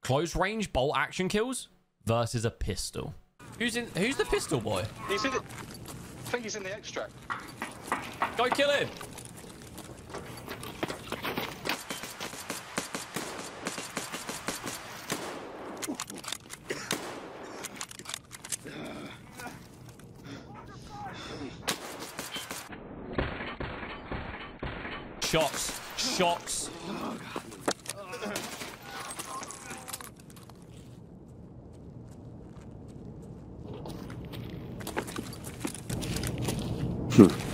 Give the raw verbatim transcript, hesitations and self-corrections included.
Close range bolt action kills versus a pistol. Who's in? Who's the pistol boy? He's in it. I think he's in the extract. Go kill him. Shots. Shots. Hmm.